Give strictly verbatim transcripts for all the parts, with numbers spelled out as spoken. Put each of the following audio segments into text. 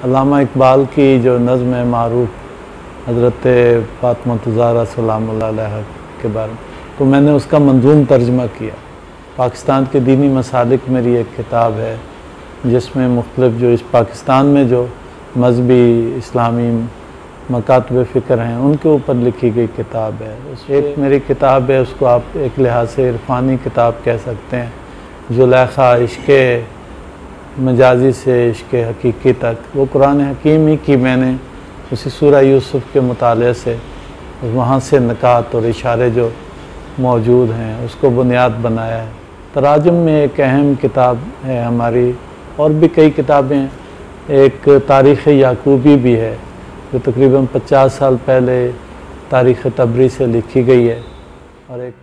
अल्लामा इकबाल की जो नज़्म है मारूफ हज़रत फ़ातिमा ज़हरा सलामुल्लाह अलैहा के बारे में, तो मैंने उसका मंज़ूम तर्जमा किया। पाकिस्तान के दीनी मसालिक मेरी एक किताब है जिसमें मुख्तलिफ़ जो इस पाकिस्तान में जो मजहबी इस्लामी मकातब फ़िक्र हैं उनके ऊपर लिखी गई किताब है। उस एक मेरी किताब है, उसको आप एक लिहाज से इरफ़ानी किताब कह सकते हैं, ज़ुलेखा इश्क़े मजाजी से इश्क़े हकीकी तक। वो कुरान हकीम ही की मैंने उसी सूरह यूसुफ़ के मुताले से वहाँ से निकात और इशारे जो मौजूद हैं उसको बुनियाद बनाया है। तराजुम में एक अहम किताब है हमारी, और भी कई किताबें हैं। एक तारीख़ याकूबी भी है जो तकरीबन पचास साल पहले तारीख़ तबरी से लिखी गई है। और एक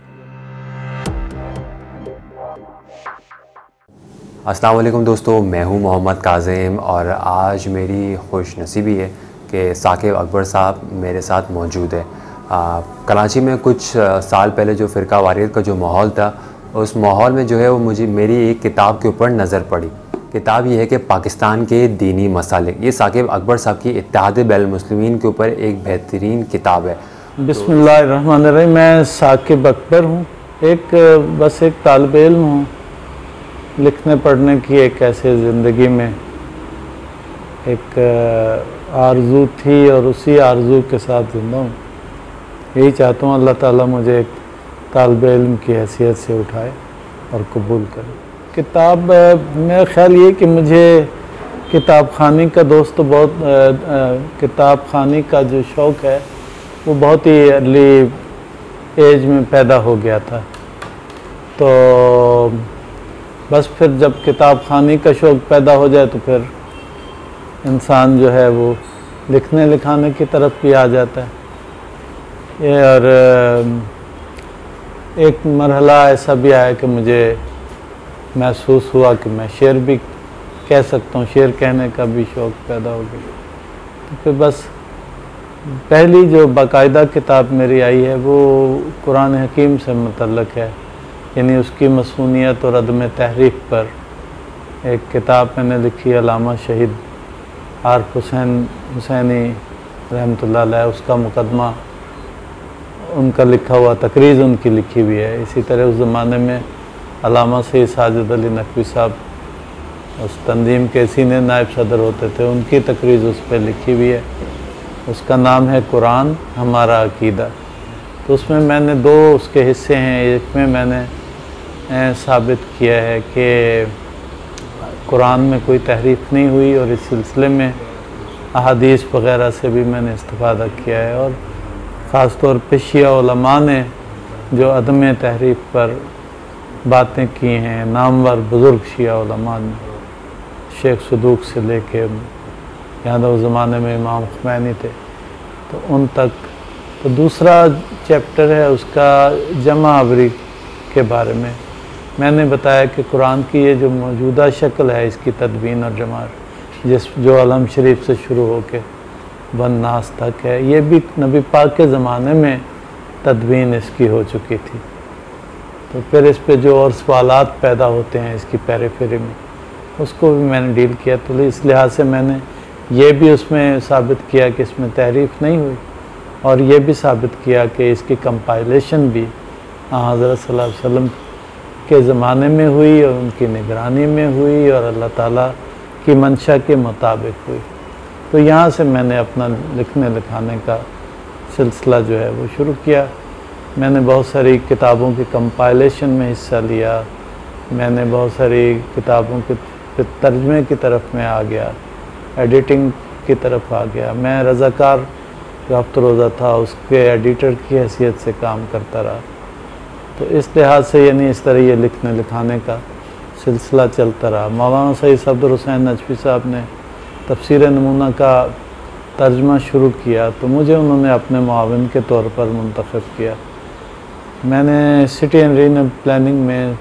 अस्सलाम वालेकुम दोस्तों, मैं हूं मोहम्मद काज़िम और आज मेरी खुशनसीबी है कि साकिब अकबर साहब मेरे साथ मौजूद है। आ, कराची में कुछ साल पहले जो फ़िरका वारियत का जो माहौल था, उस माहौल में जो है वो मुझे मेरी एक किताब के ऊपर नज़र पड़ी। किताब ये है कि पाकिस्तान के दीनी मसालिक। ये साकिब अकबर साहब की इत्तेहाद बैनुल मुस्लिमीन के ऊपर एक बेहतरीन किताब है। बिस्मिल्लाहिर्रहमानिर्रहीम। मैं साकिब अकबर हूँ, एक बस एक तालिब इल्म हूँ। लिखने पढ़ने की एक ऐसे ज़िंदगी में एक आरज़ू थी और उसी आरज़ू के साथ ज़िंदा हूँ। यही चाहता हूँ अल्लाह ताला मुझे एक तालिब इल्म की हैसियत से उठाए और कबूल करे। किताब मेरा ख्याल ये कि मुझे किताब खानी का दोस्त तो बहुत किताब खानी का जो शौक़ है वो बहुत ही अर्ली एज में पैदा हो गया था। तो बस फिर जब किताब खानी का शौक़ पैदा हो जाए तो फिर इंसान जो है वो लिखने लिखाने की तरफ भी आ जाता है। ये और एक मरहला ऐसा भी आया कि मुझे महसूस हुआ कि मैं शेर भी कह सकता हूँ, शेर कहने का भी शौक़ पैदा हो गया। तो फिर बस पहली जो बाकायदा किताब मेरी आई है वो कुरान हकीम से मुतल्लक़ है, यानी उसकी मसूनियत और अदम तहरीफ पर एक किताब मैंने लिखी। अल्लामा शहीद आरिफ हुसैन हुसैनी रहमतुल्लाह अलैह, उसका मुकदमा उनका लिखा हुआ, तकरीज़ उनकी लिखी हुई है। इसी तरह उस ज़माने में अल्लामा सैयद साजिद अली नकवी साहब उस तंजीम के सीनियर नायब सदर होते थे, उनकी तकरीज़ उस पर लिखी हुई है। उसका नाम है कुरान हमारा अकीदा। तो उसमें मैंने दो उसके हिस्से हैं। एक में मैंने साबित किया है कि कुरान में कोई तहरीफ नहीं हुई, और इस सिलसिले में अहादीस वग़ैरह से भी मैंने इस्तिफ़ादा किया है। और ख़ास तौर पे शिया उलमा ने जो अदम तहरीफ पर बातें की हैं, नामवर बुज़ुर्ग शिया उलमा ने, शेख सदूक से लेके यहाँ उस ज़माने में इमाम खुमैनी थे तो उन तक। तो दूसरा चैप्टर है उसका जमा आवरी के बारे में। मैंने बताया कि कुरान की ये जो मौजूदा शक्ल है इसकी तदवीन और जमा, जिस जो अलम शरीफ से शुरू होके वन नास तक है, ये भी नबी पाक के ज़माने में तदवीन इसकी हो चुकी थी। तो फिर इस पे जो और सवालात पैदा होते हैं इसकी पेरिफेरी में, उसको भी मैंने डील किया। तो इस लिहाज से मैंने ये भी उसमें साबित किया कि इसमें तहरीफ नहीं हुई, और ये भी साबित किया कि इसकी कंपाइलेशन भी हज़रत सल्लल्लाहु अलैहि वसल्लम के ज़माने में हुई और उनकी निगरानी में हुई और अल्लाह ताला की मंशा के मुताबिक हुई। तो यहाँ से मैंने अपना लिखने लिखाने का सिलसिला जो है वो शुरू किया। मैंने बहुत सारी किताबों की कंपाइलेशन में हिस्सा लिया। मैंने बहुत सारी किताबों के तर्जमे की तरफ में आ गया, एडिटिंग की तरफ आ गया। मैं रज़ाकार जो हफ्ता रोज़ा था उसके एडिटर की हैसियत से काम करता रहा। तो इस लिहाज से यानी इस तरह ये लिखने लिखाने का सिलसिला चलता रहा। मौलाना सैयद सफदर हुसैन नजफ़ी साहब ने तफसीर नमूना का तर्जमा शुरू किया तो मुझे उन्होंने अपने मुआविन के तौर पर मुंतखब किया। मैंने सिटी एंड रीजनल प्लानिंग में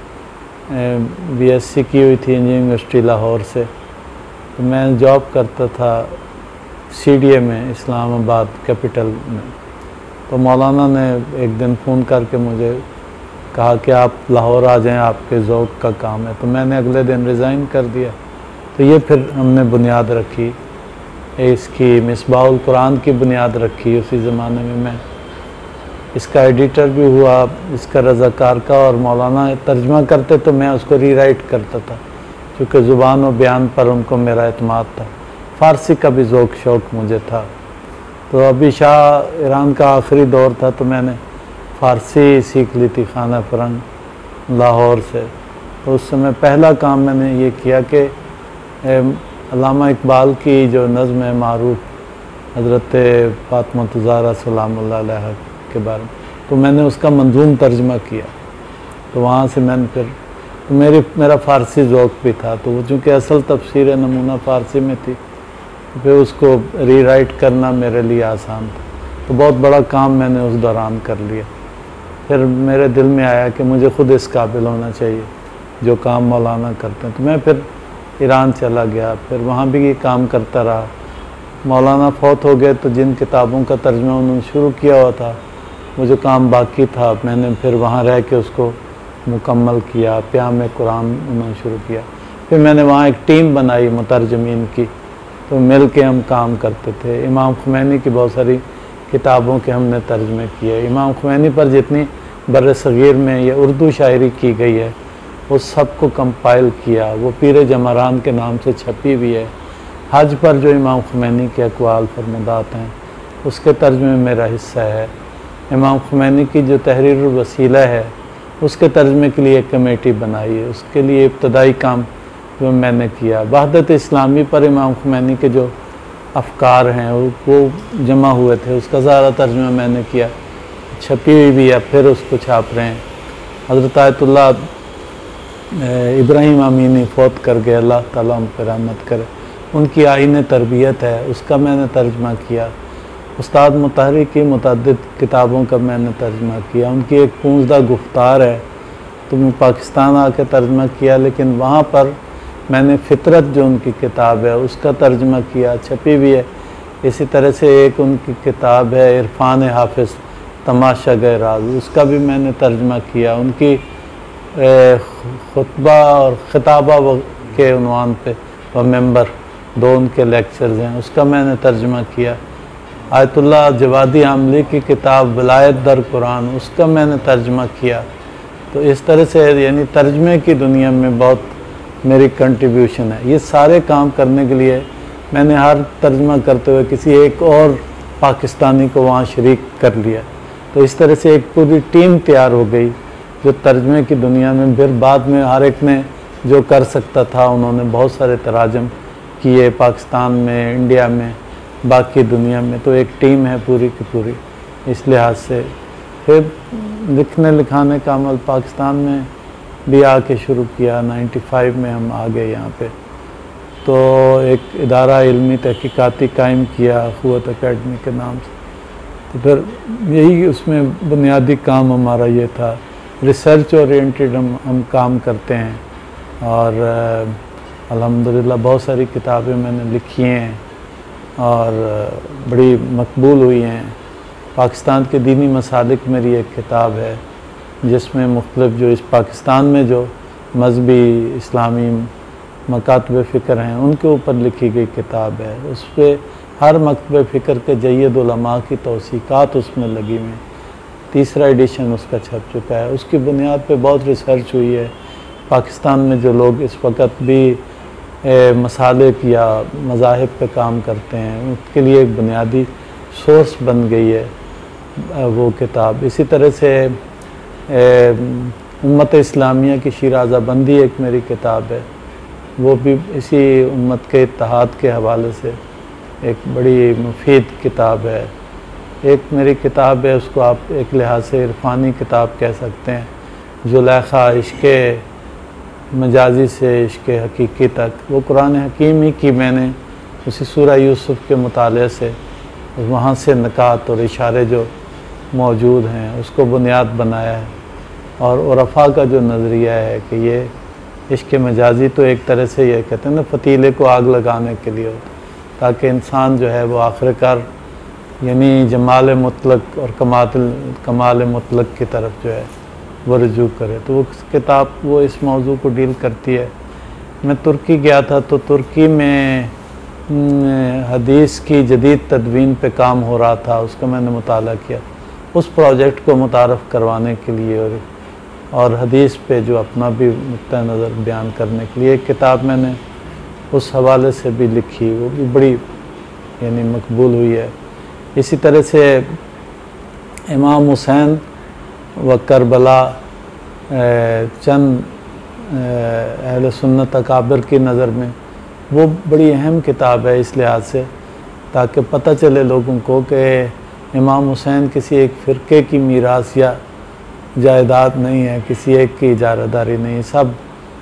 बी एस सी की हुई थी इंजीनियरिंग यूनिवर्सिटी लाहौर से। तो मैं जॉब करता था सी डी ए में, इस्लामाबाद कैपिटल में। तो मौलाना ने एक दिन फ़ोन करके मुझे कहा कि आप लाहौर आ जाएं, आपके ज़ौक़ का काम है। तो मैंने अगले दिन रिज़ाइन कर दिया। तो ये फिर हमने बुनियाद रखी इसकी मिसबाहुल कुरान की बुनियाद रखी। उसी ज़माने में मैं इसका एडिटर भी हुआ, इसका रज़ाकार का, और मौलाना तर्जमा करते तो मैं उसको रीराइट करता था, क्योंकि ज़ुबान और बयान पर उनको मेरा एतमाद था। फ़ारसी का भी ज़ौक़ शौक़ मुझे था। तो अभी शाह ईरान का आखिरी दौर था, तो मैंने फ़ारसी सीख ली थी खाना फ़रंग लाहौर से। तो उस समय पहला काम मैंने ये किया कि अल्लामा इकबाल की जो नज़्म है मारूफ़ हज़रत फ़ातिमा ज़हरा सलामुल्लाह अलैहा के बारे में, तो मैंने उसका मंज़ूम तर्जमा किया। तो वहाँ से मैंने फिर तो मेरी मेरा फ़ारसी ज़ौक़ भी था, तो वो चूँकि असल तफ़सीर नमूना फ़ारसी में थी, तो फिर उसको रीराइट करना मेरे लिए आसान था। तो बहुत बड़ा काम मैंने उस दौरान कर लिया। फिर मेरे दिल में आया कि मुझे ख़ुद इस काबिल होना चाहिए जो काम मौलाना करते हैं। तो मैं फिर ईरान चला गया, फिर वहाँ भी ये काम करता रहा। मौलाना फौत हो गए, तो जिन किताबों का तर्जुमा उन्होंने शुरू किया हुआ था, वो जो काम बाकी था, मैंने फिर वहाँ रह के उसको मुकम्मल किया। प्याम कुरान उन्होंने शुरू किया। फिर मैंने वहाँ एक टीम बनाई मुतरजमीन की, तो मिल के हम काम करते थे। इमाम खुमैनी की बहुत सारी किताबों के हमने तर्जमे किए। इमाम खुमैनी पर जितनी बर सग़ीर में ये उर्दू शायरी की गई है, वो सब को कंपाइल किया। वो पीर जमरान के नाम से छपी हुई है। हज पर जो इमाम खुमैनी के अक़वाल फरमुदात हैं, उसके तर्जमे में मेरा हिस्सा है। इमाम खुमैनी की जो तहरीर वसीला है, उसके तर्जमे के लिए एक कमेटी बनाई है। उसके लिए इब्तदाई काम जो मैंने किया। वहदत इस्लामी पर इमाम खुमैनी के जो अफ़कार हैं वो जमा हुए थे, उसका ज़्यादा तर्जुमा मैंने किया, छपी हुई भी है, फिर उसको छाप रहे हैं। हज़रत आयतुल्लाह इब्राहिम अमीनी फ़ौत कर गए, अल्लाह ताला उन पर रहमत करे। उनकी आईन तरबियत है, उसका मैंने तर्जुमा किया। उस्ताद मुताहरी की मुतअद्दिद किताबों का मैंने तर्जुमा किया। उनकी एक पूंजदा गुफ्तार है, तो मैं पाकिस्तान आके तर्जुमा किया, लेकिन वहाँ पर मैंने फ़ितरत जो उनकी किताब है उसका तर्जुमा किया, छपी भी है। इसी तरह से एक उनकी किताब है इरफ़ान हाफ़िज़ तमाशा गए राज, उसका भी मैंने तर्जुमा किया। उनकी खुतबा और ख़िताबा के उन्वान पे व मेंबर दो उनके लेक्चर्स हैं, उसका मैंने तर्जुमा किया। आयतुल्लाह जवादी आमली की किताब विलायत दर कुरान, उसका मैंने तर्जुमा किया। तो इस तरह से यानी तर्जमे की दुनिया में बहुत मेरी कंट्रीब्यूशन है। ये सारे काम करने के लिए मैंने हर तर्जमा करते हुए किसी एक और पाकिस्तानी को वहाँ शरीक कर लिया। तो इस तरह से एक पूरी टीम तैयार हो गई जो तर्जमे की दुनिया में, फिर बाद में हर एक ने जो कर सकता था, उन्होंने बहुत सारे तराजम किए पाकिस्तान में, इंडिया में, बाकी दुनिया में। तो एक टीम है पूरी की पूरी। इस लिहाज से फिर लिखने लिखाने का अमल पाकिस्तान में भी आके शुरू किया। नाइन्टी में हम आ गए यहाँ पे, तो एक इदारा इल्मी तहकीकाती कायम किया क़ुव्वत अकेडमी के नाम से। तो फिर यही उसमें बुनियादी काम हमारा ये था, रिसर्च ओरिएंटेड हम हम काम करते हैं। और अल्हम्दुलिल्लाह बहुत सारी किताबें मैंने लिखी हैं और बड़ी मकबूल हुई हैं। पाकिस्तान के दीनी मसालिक मेरी एक किताब है, जिसमें मुख्तलिफ जो इस पाकिस्तान में जो मजहबी इस्लामी मकातब फ़िक्र हैं, उनके ऊपर लिखी गई किताब है। उस पर हर मकतब फ़िक्र के जय्यद उलमा की तौसीक़ात उसमें लगी हुई। तीसरा एडिशन उसका छप चुका है। उसकी बुनियाद पे बहुत रिसर्च हुई है। पाकिस्तान में जो लोग इस वक्त भी ए, मसालिक या मज़ाहिब पे काम करते हैं, उसके लिए एक बुनियादी सोर्स बन गई है वो किताब। इसी तरह से उम्मत इस्लामिया की शिराज़ा बंदी एक मेरी किताब है, वो भी इसी उम्मत के इत्तेहाद के हवाले से एक बड़ी मुफीद किताब है। एक मेरी किताब है, उसको आप एक लिहाज से इरफानी किताब कह सकते हैं, जुलेखा इश्क़ मजाजी से इश्क़ हकीकी तक। वो कुरान हकीम ही की मैंने उसी सूरह यूसुफ़ के मुताले से, वहाँ से नकात और इशारे जो मौजूद हैं उसको बुनियाद बनाया है। और उरफ़ा का जो नज़रिया है कि ये इश्क़ मजाजी तो एक तरह से ये कहते हैं ना, पतीले को आग लगाने के लिए होता, ताकि इंसान जो है वो आखिरकार यानी जमाल मुतलक और कमाल कमाल मुतलक की तरफ जो है वो रुजू करे। तो वो किताब वो इस मौजू को डील करती है। मैं तुर्की गया था, तो तुर्की में हदीस की जदीद तदवीन पे काम हो रहा था, उसका मैंने मुताला किया, उस प्रोजेक्ट को मुतारफ़ करवाने के लिए और और हदीस पे जो अपना भी नुक्ता नज़र बयान करने के लिए एक किताब मैंने उस हवाले से भी लिखी, वो भी बड़ी यानी मकबूल हुई है। इसी तरह से इमाम हुसैन व करबला चंद अहले सुन्नत अकाबिर की नज़र में वो बड़ी अहम किताब है इस लिहाज से, ताकि पता चले लोगों को कि इमाम हुसैन किसी एक फ़िरके की मीरास या जायदाद नहीं है, किसी एक की इजारादारी नहीं, सब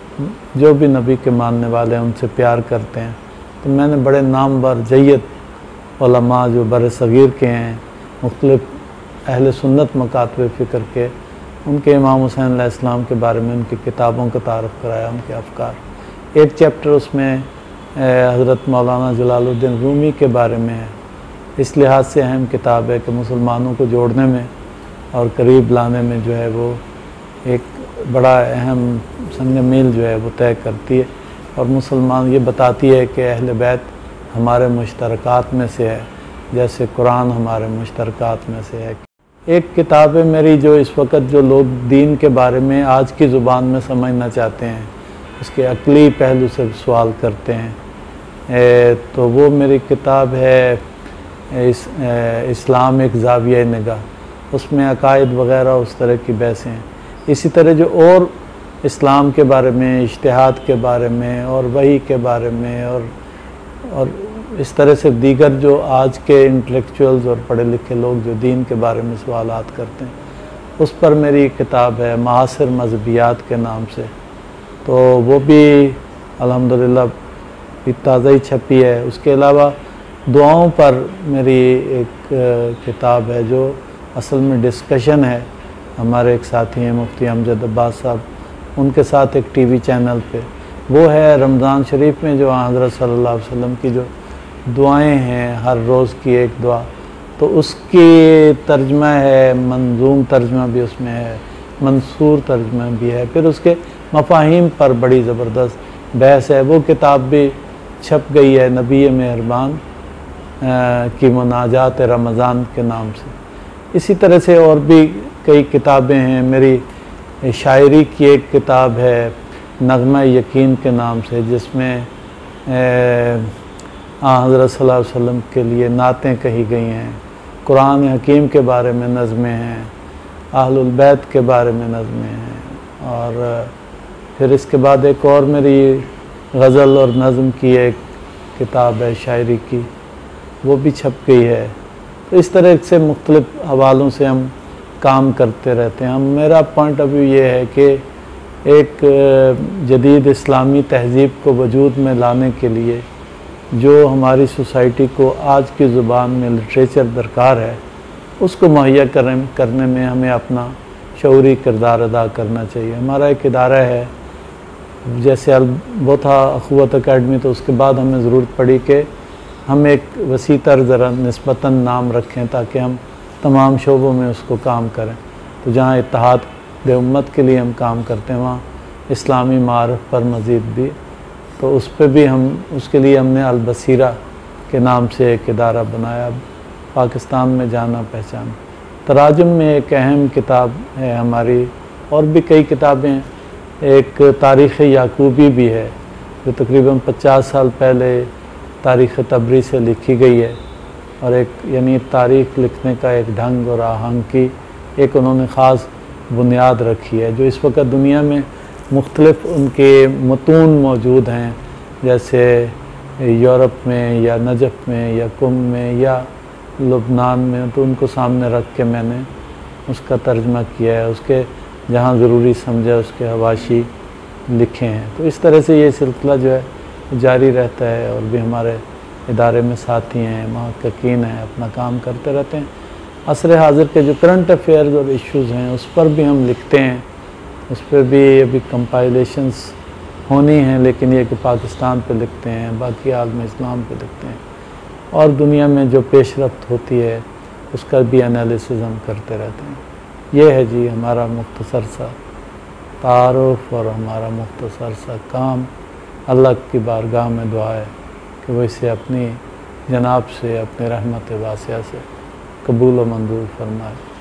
जो भी नबी के मानने वाले हैं उनसे प्यार करते हैं। तो मैंने बड़े नामवर जय्यद उलमा जो बर सग़ीर के हैं, मुख्तलिफ़ अहले सुन्नत मकातब फ़िक्र के, उनके इमाम हुसैन अलैहिस्सलाम के बारे में उनकी किताबों का तारुफ़ कराया, उनके अफ़कार। एक चैप्टर उसमें हज़रत मौलाना जलालुद्दीन रूमी के बारे में है। इस लिहाज से अहम किताब है कि मुसलमानों को जोड़ने में और करीब लाने में जो है वो एक बड़ा अहम संग मील जो है वो तय करती है, और मुसलमान ये बताती है कि अहले बैत हमारे मुश्तरकात में से है, जैसे कुरान हमारे मुश्तरकात में से है। एक किताब है मेरी जो इस वक्त जो लोग दीन के बारे में आज की ज़ुबान में समझना चाहते हैं, उसके अक़ली पहलू से सवाल करते हैं, ए, तो वो मेरी किताब है इस, ए, इस्लाम एक ज़ाविया निगाह। उसमें अकायद वग़ैरह उस तरह की बहसें हैं। इसी तरह जो और इस्लाम के बारे में, इज्तिहाद के बारे में और वही के बारे में और और इस तरह से दीगर जो आज के इंटेलेक्चुअल्स और पढ़े लिखे लोग जो दीन के बारे में सवालात करते हैं, उस पर मेरी किताब है मासिर मज़हबियात के नाम से। तो वो भी अल्हम्दुलिल्लाह ताज़ा ही छपी है। उसके अलावा दुआओं पर मेरी एक किताब है जो असल में डिस्कशन है। हमारे एक साथी हैं मुफ्ती अमजद अब्बास साहब, उनके साथ एक टीवी चैनल पे, वो है रमज़ान शरीफ में जो हज़रत सल्लल्लाहु अलैहि वसल्लम की जो दुआएं हैं, हर रोज़ की एक दुआ, तो उसकी तर्जमा है, मंजूम तर्जमा भी उसमें है, मंसूर तर्जमा भी है। फिर उसके मफाहिम पर बड़ी ज़बरदस्त बहस है। वो किताब भी छप गई है, नबी मेहरबान की मुनाजात रमज़ान के नाम से। इसी तरह से और भी कई किताबें हैं। मेरी शायरी की एक किताब है नग़मा यकीन के नाम से, जिसमें हज़रत सल्लल्लाहु अलैहि वसल्लम के लिए नातें कही गई हैं, कुरान हकीम के बारे में नज़में हैं, अहलुल बैत के बारे में नज़में हैं। और फिर इसके बाद एक और मेरी गज़ल और नज़म की एक किताब है शायरी की, वो भी छप गई है। तो इस तरह से मुख्तलिफ़ हवालों से हम काम करते रहते हैं। हम मेरा पॉइंट ऑफ व्यू ये है कि एक जदीद इस्लामी तहज़ीब को वजूद में लाने के लिए जो हमारी सोसाइटी को आज की ज़ुबान में लिटरेचर दरकार है, उसको मुहैया करने करने में हमें अपना शऊरी किरदार अदा करना चाहिए। हमारा एक इदारा है, जैसे वो था अखुवत अकेडमी, तो उसके बाद हमें ज़रूरत पड़ी कि हम एक वसी तर ज़रा निस्बतन नाम रखें ताकि हम तमाम शोबों में उसको काम करें। तो जहाँ इत्तेहाद उम्मत के लिए हम काम करते हैं, वहाँ इस्लामी मारफ पर मज़ीद भी, तो उस पर भी हम उसके लिए हमने अल-बसीरा के नाम से एक इदारा बनाया, पाकिस्तान में जाना पहचान। तराजुम में एक अहम किताब है हमारी, और भी कई किताबें। एक तारीख़ याकूबी भी है जो तकरीबन पचास साल पहले तारीख़ तबरी से लिखी गई है, और एक यानी तारीख़ लिखने का एक ढंग और आहंग की एक उन्होंने ख़ास बुनियाद रखी है, जो इस वक्त दुनिया में मुख्तलिफ़ उनके मतून मौजूद हैं, जैसे यूरोप में या नजफ़ में या कुम में या लुबनान में। तो उनको सामने रख के मैंने उसका तर्जमा किया है, उसके जहाँ ज़रूरी समझा उसके हवाशी लिखे हैं। तो इस तरह से ये सिलसिला जो है जारी रहता है, और भी हमारे इदारे में साथी हैं, महक़क़ीन हैं, अपना काम करते रहते हैं। असर हाज़िर के जो करंट अफेयर्स और इश्यूज़ हैं उस पर भी हम लिखते हैं, उस पर भी अभी कंपाइलेशंस होनी हैं, लेकिन ये कि पाकिस्तान पे लिखते हैं, बाकी आलम इस्लाम पे लिखते हैं, और दुनिया में जो पेशरफ्त होती है उसका भी एनालिसिस हम करते रहते हैं। ये है जी हमारा मुख्तसर सा तारुफ़ और हमारा मुख्तसर सा काम। अल्लाह की बारगाह में दुआ है कि वो इसे अपनी जनाब से, अपने रहमत वासिया से कबूल व मंजूर फरमाए।